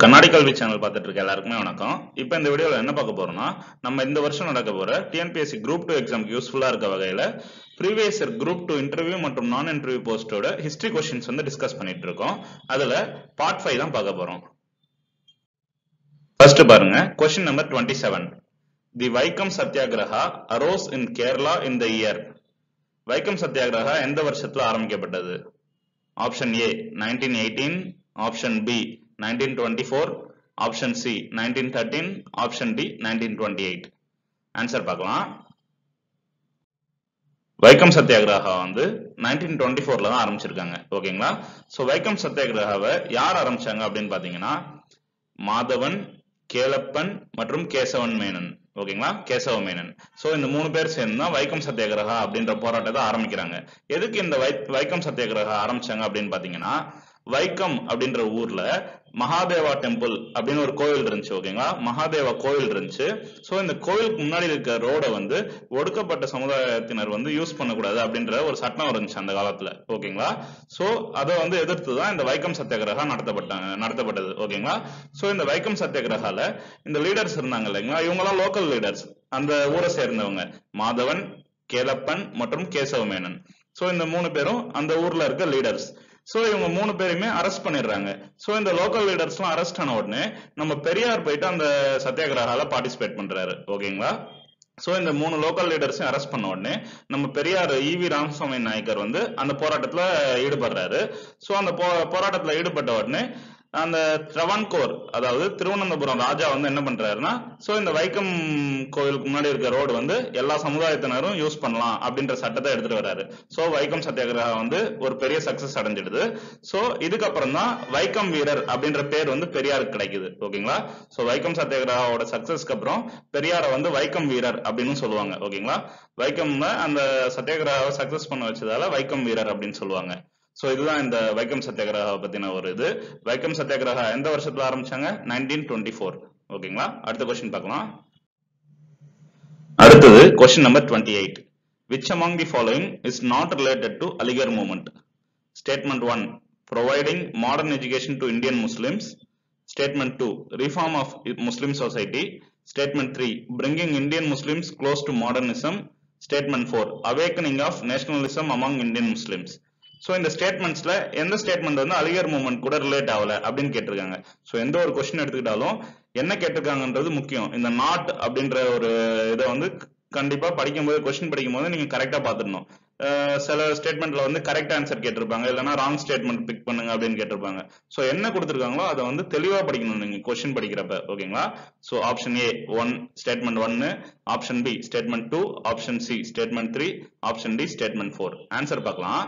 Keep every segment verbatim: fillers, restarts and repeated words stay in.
கண்ணாடி கல்வி சேனல் பார்த்துட்டு இருக்க எல்லாருக்குமே வணக்கம். இப்போ இந்த வீடியோவில் என்ன பார்க்க போறோம்னா, நம்ம இந்த வருஷம் நடக்க போற டிஎன்பிஎஸ்சி குரூப் டூ எக்ஸாம்க்கு யூஸ்ஃபுல்லா இருக்க வகையில previous year group two interview மற்றும் நான் இன்டர்வியூ போஸ்டோட ஹிஸ்டரி கொஸ்டின்ஸ் வந்து டிஸ்கஸ் பண்ணிட்டு இருக்கோம். அதுல பார்ட் ஃபைவ் தான் பார்க்க போறோம். ஃபர்ஸ்ட் பாருங்க, question number twenty seven. The Vaikom Satyagraha arose in Kerala in the year. Vaikom Satyagraha எந்த வருஷத்துல ஆரம்பிக்கப்பட்டது? Option A nineteen eighteen, option B nineteen twenty-four, option C nineteen thirteen, option D nineteen twenty-eight. Answer பார்க்கலாம். வைக்கம் சத்தியாகிரகா வந்து nineteen twenty ஃபோர்ல தான் ஆரம்பிச்சிருக்காங்க. ஓகேங்களா? சோ வைக்கம் சத்தியாகிரகாவை யார் ஆரம்பிச்சாங்க அப்படின்னு பாத்தீங்கன்னா, மாதவன், கேலப்பன் மற்றும் கேசவன் மேனன். ஓகேங்களா? கேசவ மேனன். சோ இந்த மூணு பேர் சேர்ந்து தான் வைக்கம் சத்தியாகிரகா அப்படின்ற போராட்டத்தை ஆரம்பிக்கிறாங்க. எதுக்கு இந்த வைக்கம் சத்தியாகிரகா ஆரம்பிச்சாங்க அப்படின்னு பாத்தீங்கன்னா, வைக்கம் அப்படின்ற ஊர்ல மகாதேவா டெம்பிள் அப்படின்னு ஒரு கோவில் இருந்துச்சு. ஓகேங்களா? மகாதேவா கோவில் இருந்துச்சு. சோ இந்த கோவிலுக்கு முன்னாடி இருக்க ரோட வந்து ஒடுக்கப்பட்ட சமுதாயத்தினர் வந்து யூஸ் பண்ணக்கூடாது அப்படின்ற ஒரு சட்டம் இருந்துச்சு அந்த காலத்துல. ஓகேங்களா? சோ அதை வந்து எதிர்த்து தான் இந்த வைக்கம் சத்தியாகிரகா நடத்தப்பட்டாங்க நடத்தப்பட்டது. ஓகேங்களா? சோ இந்த வைக்கம் சத்தியாகிரகால இந்த லீடர்ஸ் இருந்தாங்க இல்லைங்களா, இவங்க எல்லாம் லோக்கல் லீடர்ஸ், அந்த ஊரை சேர்ந்தவங்க, மாதவன், கேலப்பன் மற்றும் கேசவ மேனன். சோ இந்த மூணு பேரும் அந்த ஊர்ல இருக்க லீடர்ஸ். சோ இவங்க மூணு பேருமே அரெஸ்ட் பண்ணிடுறாங்க. சோ இந்த லோக்கல் லீடர்ஸ் எல்லாம் அரெஸ்ட் ஆன உடனே நம்ம பெரியார் போயிட்டு அந்த சத்தியாகிரகால பார்ட்டிசிபேட் பண்றாரு. ஓகேங்களா? சோ இந்த மூணு லோக்கல் லீடர்ஸையும் அரெஸ்ட் பண்ண உடனே நம்ம பெரியார் ஈவி ராமசாமி நாயக்கர் வந்து அந்த போராட்டத்துல ஈடுபடுறாரு. சோ அந்த போராட்டத்துல ஈடுபட்ட உடனே அந்த ட்ரவன்கோர், அதாவது திருவனந்தபுரம் ராஜா வந்து என்ன பண்றாருன்னா, சோ இந்த வைக்கம் கோயிலுக்கு முன்னாடி இருக்க ரோடு வந்து எல்லா சமுதாயத்தினரும் யூஸ் பண்ணலாம் அப்படின்ற சட்டத்தை எடுத்துட்டு வர்றாரு. சோ வைக்கம் சத்தியாகிரகா வந்து ஒரு பெரிய சக்சஸ் அடைஞ்சிடுது. சோ இதுக்கப்புறம் தான் வைக்கம் வீரர் அப்படின்ற பேர் வந்து பெரியாருக்கு கிடைக்குது. ஓகேங்களா? சோ வைக்கம் சத்தியாகிரகாவோட சக்சஸ்க்கு அப்புறம் பெரியாரை வந்து வைக்கம் வீரர் அப்படின்னு சொல்லுவாங்க. ஓகேங்களா? வைக்கம்ல அந்த சத்தியாகிரகாவை சக்சஸ் பண்ண வச்சதால வைக்கம் வீரர் அப்படின்னு சொல்லுவாங்க. சோ இதுதான் இந்த வைக்கம் சத்தியாகிரகா பத்தின ஒரு இது. வைக்கம் சத்தியாகிரகா எந்த வருஷத்துல ஆரம்பிச்சாங்க? Nineteen twenty four. ஓகேங்களா? அடுத்த கொஸ்டின் பார்க்கலாம். அடுத்தது question number twenty eight. Which among the following is not related to Aligarh movement? Statement one, providing modern education to Indian Muslims. Statement two, reform of Muslim society. Statement three, bringing Indian Muslims close to modernism. Statement four, awakening of nationalism among Indian Muslims. So இந்த ஸ்டேட்மெண்ட்ஸ்ல எந்த statement வந்து Aligarh movement கூட relate ஆகல அப்படின்னு கேட்டிருக்காங்க. So எந்த ஒரு கொஸ்டின் எடுத்துக்கிட்டாலும் என்ன கேட்டிருக்காங்கன்றது முக்கியம். இந்த நாட் அப்படின்ற ஒரு இதை வந்து கண்டிப்பா படிக்கும்போது, கொஸ்டின் படிக்கும் போது நீங்க கரெக்டா பாத்துடணும். சில ஸ்டேட்மெண்ட்ல வந்து கரெக்ட் ஆன்சர் கேட்டிருப்பாங்க, இல்லைன்னா ராங் ஸ்டேட்மெண்ட் பிக் பண்ணுங்க அப்படின்னு கேட்டிருப்பாங்க. சோ என்ன கொடுத்திருக்காங்களோ அதை வந்து தெளிவா படிக்கணும் நீங்க கொஸ்டின் படிக்கிறப்ப. ஓகேங்களா? So option A one statement ஒன்னு, option B statement two, option C statement three, option D statement four. Answer பார்க்கலாம்.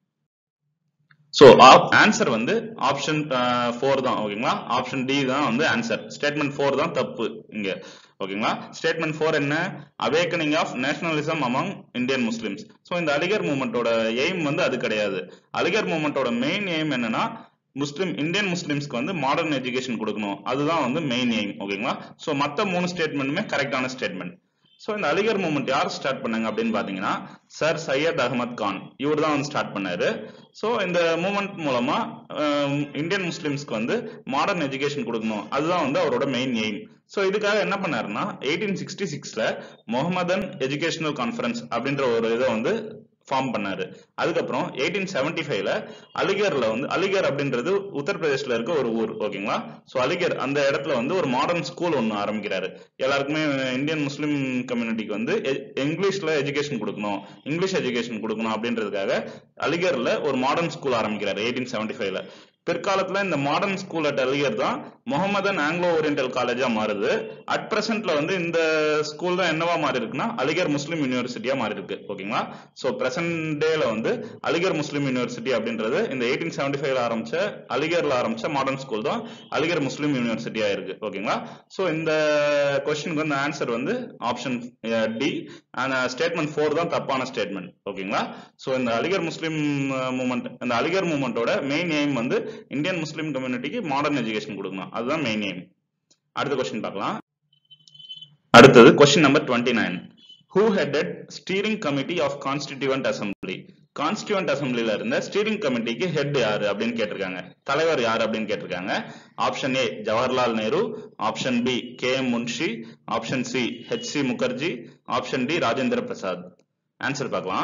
சோ ஆன்சர் வந்து ஆப்ஷன் ஃபோர் தான். ஓகேங்களா? ஆப்ஷன் டி தான் வந்து ஆன்சர். ஸ்டேட்மெண்ட் ஃபோர் தான் தப்பு இங்க. ஓகேங்களா? ஸ்டேட்மெண்ட் ஃபோர் என்ன? Awakening of nationalism among Indian Muslims. So இந்த அலிகர் மூவ்மெண்டோட எய்ம் வந்து அது கிடையாது. அலிகர் மூவ்மெண்டோட மெயின் எய்ம் என்னன்னா, முஸ்லிம் இந்தியன் முஸ்லிம்ஸ்க்கு வந்து மாடர்ன் எஜுகேஷன் கொடுக்கணும். அதுதான் வந்து மெயின் எய்ம். ஓகேங்களா? சோ மத்த மூணு ஸ்டேட்மெண்ட்டுமே கரெக்டான ஸ்டேட்மெண்ட். சோ இந்த அலிகர் மூவ்மெண்ட் யார் ஸ்டார்ட் பண்ணாங்க அப்படின்னு பாத்தீங்கன்னா, சர் சையத் அகமது கான், இவர் தான் வந்து ஸ்டார்ட் பண்ணாரு. சோ இந்த மூவ்மெண்ட் மூலமா இந்தியன் முஸ்லிம்ஸ்க்கு வந்து மாடர்ன் எஜுகேஷன் கொடுக்கணும், அதுதான் வந்து அவரோட மெயின் எய்ம். சோ இதுக்காக என்ன பண்ணாருன்னா, எயிட்டீன் சிக்ஸ்டி சிக்ஸ்ல முகமதன் எஜுகேஷனல் கான்ஃபரன்ஸ் அப்படின்ற ஒரு இதை வந்து ஃபார்ம் பண்ணாரு. அதுக்கப்புறம் எயிட்டீன் செவன்டி ஃபைவ்ல அலிகர்ல வந்து, அலிகர் அப்படின்றது உத்தரப்பிரதேஷ்ல இருக்க ஒரு ஊர். ஓகேங்களா? சோ அலிகர் அந்த இடத்துல வந்து ஒரு மாடர்ன் ஸ்கூல் ஒன்னு ஆரம்பிக்கிறாரு. எல்லாருக்குமே இந்தியன் முஸ்லிம் கம்யூனிட்டிக்கு வந்து இங்கிலீஷ்ல எஜுகேஷன் கொடுக்கணும், இங்கிலீஷ் எஜுகேஷன் கொடுக்கணும் அப்படின்றதுக்காக அலிகர்ல ஒரு மாடர்ன் ஸ்கூல் ஆரம்பிக்கிறாரு எயிட்டீன் செவன்டி ஃபைவ்ல. பிற்காலத்துல இந்த மாடர்ன் ஸ்கூல் அட் அலிகர் தான் முகமதன் ஆங்கிலோ ஓரியன்டல் காலேஜா மாறுது. அட் பிரசன்ட்ல வந்து இந்த ஸ்கூல் தான் என்னவா மாறி இருக்குன்னா, அலிகர் முஸ்லிம் யூனிவர்சிட்டியா மாறி இருக்கு. ஓகேங்களா? சோ பிரசன்ட் டேல வந்து அலிகர் முஸ்லிம் யூனிவர்சிட்டி அப்படின்றது இந்த எயிட்டீன் செவன்டி ஃபைவ்ல ஆரம்பிச்ச அலிகர்ல ஆரம்பிச்ச மாடர்ன் ஸ்கூல் தான் அலிகர் முஸ்லிம் யூனிவர்சிட்டியா இருக்கு. ஓகேங்களா? சோ இந்த கொஸ்டினுக்கு வந்து ஆன்சர் வந்து ஆப்ஷன் டி, ஸ்டேட்மெண்ட் ஃபோர் தான் தப்பான ஸ்டேட்மெண்ட். ஓகேங்களா? சோ இந்த அலிகர் முஸ்லிம் மூவ்மெண்ட், இந்த அலிகர் மூவ்மெண்டோட மெயின் எய்ம் வந்து இந்தியன் முஸ்லிம் கம்யூனிட்டிக்கு மாடர்ன் எஜுகேஷன் கொடுக்கணும், அதுதான் மெயின் எய்ம். அடுத்த கொஸ்டின் பார்க்கலாம். அடுத்தது question number twenty nine. Who headed steering committee of Constituent Assembly? Constituent அசம்பிளில இருந்த ஸ்டீரிங் கமிட்டிக்கு ஹெட் யாரு அப்படின்னு கேட்டிருக்காங்க. தலைவர் யாரு அப்படின்னு கேட்டிருக்காங்க. Option A Jawaharlal Nehru, option B K M Munshi, option C H C Mukherjee, option D Rajendra Prasad. Answer பார்க்கலாம்.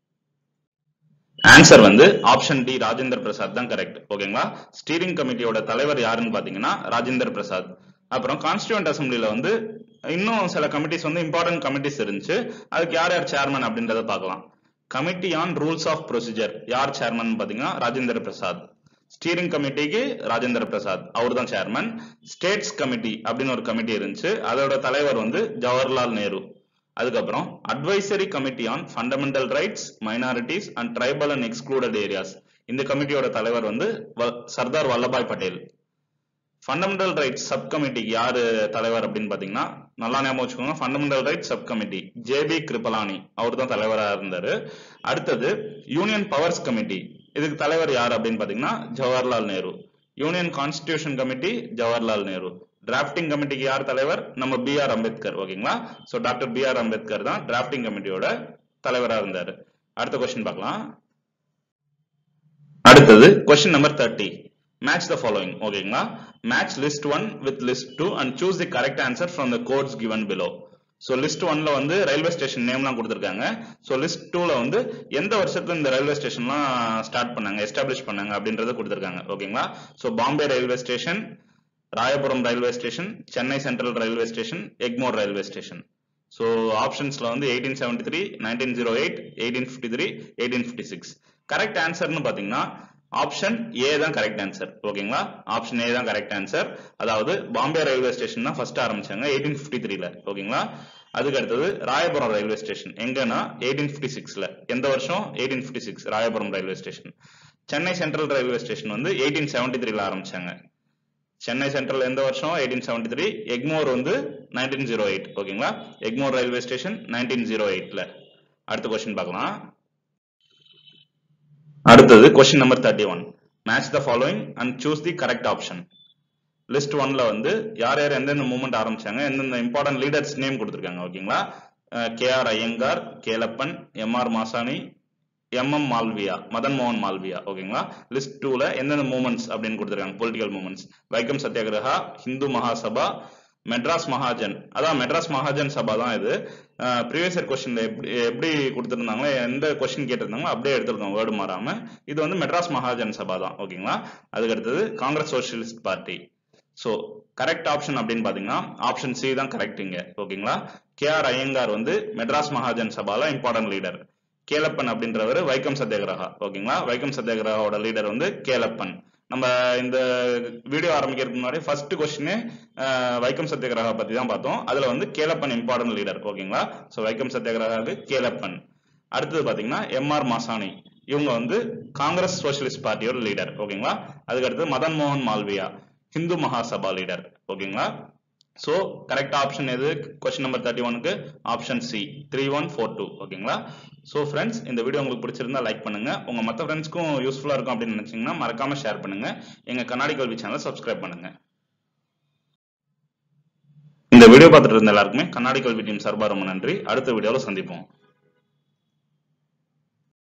ஆன்சர் வந்து ஆப்ஷன் டி ராஜேந்திர பிரசாத் தான் கரெக்ட். ஓகேங்களா. ஸ்டீரிங் கமிட்டியோட தலைவர் யாருன்னு பாத்தீங்கன்னா ராஜேந்திர பிரசாத். அப்புறம் கான்ஸ்டியூவன்ட் அசம்பிளில வந்து இன்னும் சில கமிட்டிஸ் வந்து இம்பார்ட்டன்ட் கமிட்டிஸ் இருந்துச்சு. அதுக்கு யார் யார் சேர்மன் அப்படின்றத பார்க்கலாம். Committee on rules of procedure யார் சேர்மன் பாத்தீங்கன்னா ராஜேந்திர பிரசாத். ஸ்டீரிங் கமிட்டிக்கு ராஜேந்திர பிரசாத் அவர் தான் சேர்மன். ஸ்டேட்ஸ் கமிட்டி அப்படின்னு ஒரு கமிட்டி இருந்துச்சு, அதோட தலைவர் வந்து ஜவஹர்லால் நேரு. அதுக்கப்புறம் advisory committee on fundamental rights, minorities and tribal and excluded areas, இந்த கமிட்டியோட தலைவர் வந்து Sardar Vallabhbhai Patel. Fundamental rights sub கமிட்டிக்கு யாரு தலைவர் அப்படின்னு பாத்தீங்கன்னா நல்லா ஞாபகம் வச்சுக்கோங்க. Fundamental rights sub committee J B Kripalani அவர் தான் தலைவராக இருந்தாரு. அடுத்தது யூனியன் பவர்ஸ் கமிட்டி, இதுக்கு தலைவர் யார் அப்படின்னு பாத்தீங்கன்னா Jawaharlal Nehru. Union constitution committee Jawaharlal Nehru. Drafting கமிட்டிக்கு யார் தலைவர்? நம்ம பி ஆர் அம்பேத்கர். ஓகேங்களா. So doctor B R Ambedkar தான் டிராப்டிங் கமிட்டியோட தலைவராக இருந்தாரு. அடுத்த கொஸ்டின் பார்க்கலாம். அடுத்தது question number thirty. Match the following. ஓகேங்களா. Match list one with list two and choose the correct answer from the codes given below. So list one ல வந்து ரயில்வே ஸ்டேஷன் நேம்லாம் கொடுத்திருக்காங்க. So list two ல வந்து எந்த வருஷத்துல இந்த ரயில்வே ஸ்டேஷன்லாம் ஸ்டார்ட் பண்ணாங்க, எஸ்டாப்ளிஷ் பண்ணாங்க அப்படின்றத கொடுத்திருக்காங்க. ஓகேங்களா. So Bombay railway station, Royapuram railway station, Chennai central railway station, Egmore railway station. So ஆப்ஷன்ஸ்ல வந்து eighteen seventy three, nineteen zero eight, eighteen fifty three, eighteen fifty six. Correct ஆன்சர்னு பாத்தீங்கன்னா ஆப்ஷன் ஏ தான் கரெக்ட் ஆன்சர். ஓகேங்களா. ஆப்ஷன் ஏ தான் கரெக்ட் ஆன்சர். அதாவது Bombay railway station தான் first ஆரம்பிச்சாங்க எயிட்டீன் ஃபிஃப்டி த்ரீ ல. ஓகேங்களா. அதுக்கு அடுத்தது ராயபுரம் ரயில்வே ஸ்டேஷன் எங்கன்னா எயிட்டீன் ஃபிஃப்டி சிக்ஸ் ல. எந்த வருஷம்? Eighteen fifty six Royapuram railway station. Chennai central railway station வந்து எயிட்டீன் செவன்டி த்ரீ ல ஆரம்பிச்சாங்க. சென்னை சென்ட்ரல் எந்த வருஷம்? Eighteen seventy three. எக்மோர் வந்து நைன்டீன் ஜீரோ எயிட். ஓகேங்களா. Egmore railway station nineteen zero eight ல. அடுத்த கொஸ்டின் பார்க்கலாம். அடுத்தது question number thirty one. Match the following and choose the correct option. List ஒன்ல வந்து யார் யார் எந்தெந்த மூவ்மெண்ட் ஆரம்பிச்சாங்க, எந்தெந்த இம்பார்ட்டன்ட் லீடர்ஸ் நேம் கொடுத்திருக்காங்க. ஓகேங்களா. K R Iyengar, Kelappan, M R Masani, M M Malviya, Madan மோகன் மால்வியா. ஓகேங்களா. லிஸ்ட் டூல எந்தெந்த மூவ்மெண்ட்ஸ் அப்படின்னு கொடுத்திருக்காங்க, பொலிட்டிக்கல் மூவ்மெண்ட்ஸ். வைக்கம் சத்தியாகிரகா, ஹிந்து மகாசபா, மெட்ராஸ் மகாஜன். அதான் மெட்ராஸ் மகாஜன் சபா தான் இது. ப்ரீவியஸ் இயர் கொஸ்டின்ல எப்படி எப்படி கொடுத்திருந்தாங்களோ, எந்த கொஸ்டின் கேட்டிருந்தாங்களோ அப்படியே எடுத்திருக்கோம், வேர்டு மாறாம. இது வந்து மெட்ராஸ் மகாஜன் சபா தான். ஓகேங்களா. அதுக்கு அடுத்தது Congress socialist party. So correct option அப்படின்னு பாத்தீங்கன்னா ஆப்ஷன் சி தான் கரெக்ட் இங்க. ஓகேங்களா. கே ஆர் ஐயங்கார் வந்து மெட்ராஸ் மகாஜன் சபால இம்பார்ட்டன்ட் லீடர். கேலப்பன் அப்படின்றவர் வைக்கம் சத்தியாகிரகா. ஓகேங்களா. வைக்கம் சத்தியாகிரகாவோட லீடர் வந்து கேலப்பன். நம்ம இந்த வீடியோ ஆரம்பிக்கிறதுக்கு முன்னாடி ஃபர்ஸ்ட் கொஸ்டின் வைக்கம் சத்தியாகிரகா பத்தி தான் பார்த்தோம். அதுல வந்து கேலப்பன் இம்பார்ட்டன்ட் லீடர். ஓகேங்களா. சோ வைக்கம் சத்தியாகிரகாவுக்கு கேலப்பன். அடுத்தது பாத்தீங்கன்னா எம் ஆர் மாசாணி, இவங்க வந்து காங்கிரஸ் சோசியலிஸ்ட் பார்ட்டியோட லீடர். ஓகேங்களா. அதுக்கு அடுத்து மதன் மோகன் மால்வியா, ஹிந்து மகாசபா லீடர். ஓகேங்களா. சோ கரெக்ட் ஆப்ஷன் எது கொஸ்டின் நம்பர் தேர்ட்டி ஒனுக்கு? Option C three one four two. ஓகேங்களா. சோ ஃப்ரெண்ட்ஸ், இந்த வீடியோ உங்களுக்கு பிடிச்சிருந்தா லைக் பண்ணுங்க. உங்க மற்ற ஃப்ரெண்ட்ஸ்க்கும் யூஸ்ஃபுல்லா இருக்கும் அப்படின்னு நினைச்சீங்கன்னா மறக்காம ஷேர் பண்ணுங்க. எங்க கண்ணாடி கல்வி சேனல் சப்ஸ்கிரைப் பண்ணுங்க. இந்த வீடியோ பார்த்துட்டு இருந்த எல்லாருக்குமே கண்ணாடி கல்வி டீம் சார்பா ரொம்ப நன்றி. அடுத்த வீடியோல சந்திப்போம்.